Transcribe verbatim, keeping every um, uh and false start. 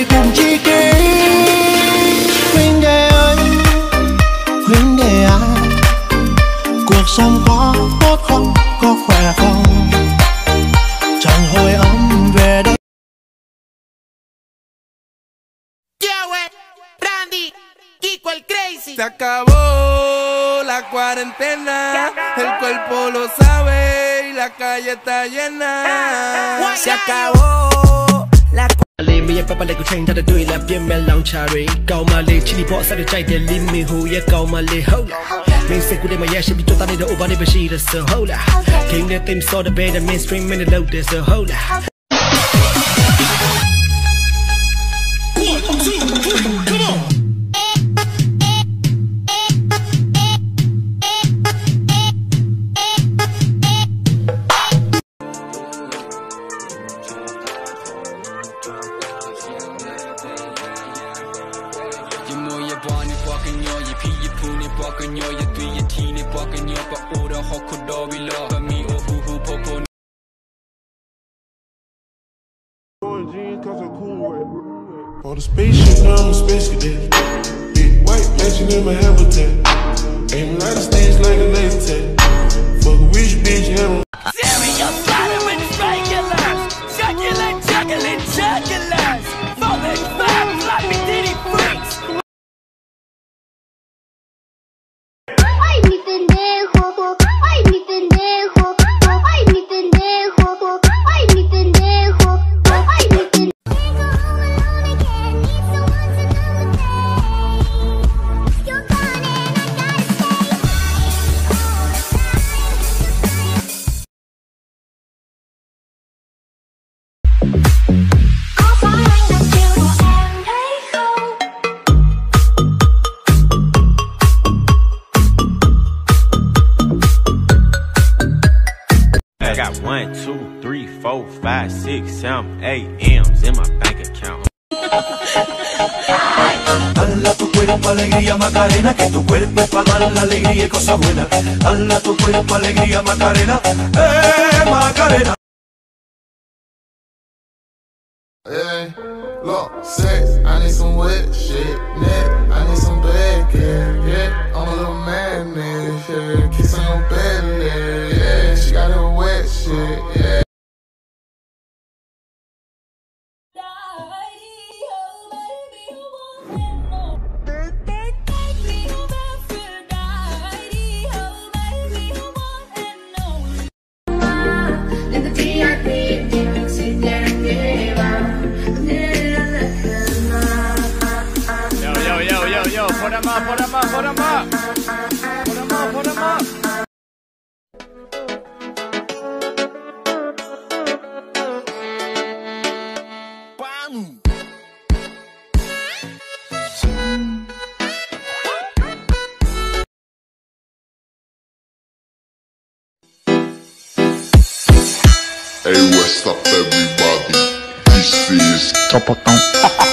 đời cùng chi kỷ. Huynh đệ ơi, huynh đệ à, cuộc sống có tốt không, có khỏe không, chẳng hồi âm về đây. Se acabó la cuarentena, el cuerpo lo sabe y la calle está llena. Se acabó la Lê mi papa lê cô tranh ta đã đuổi là biên mẹ lòng trà rì cầu mà lê chỉ đi bỏ sao để chạy để lim mi hu ye cầu mà lê hậu mình sẽ quyết định mà ye sẽ bị cho ta đi đâu over đi về gì là sợ hậu là kinh để tìm so để về để mainstream mình lâu để sợ hậu là. On the spaceship, now I'm a space cadet. Big white mansion in my habitat. Aim like a stage like a laser tag. Fuck a rich bitch, have a Serial bottom and regulars, succulent, juggling, jugulars, falling fat, floppy ditty freaks. Ay, mi pendejo, ay, mi pendejo, ay, mi pendejo, ay, mi pendejo, ay, mi pendejo. I got one, two, three, four, five, six, seven, eight M's in my bank account. Dala tu cuerpo alegría Macarena, que tu cuerpo es para dar la alegría y cosas buenas. Dala tu cuerpo alegría Macarena, eh Macarena. Hey, look, sex, I need some wet shit, neck, I need some back, yeah, yeah. I'm a little man, yeah, kissing on belly, yeah. She got a wet shit, yeah. Yo, put him up, put him up, put him up. Put him up, put him up. Bam. Hey, what's up, everybody? This is Topotão.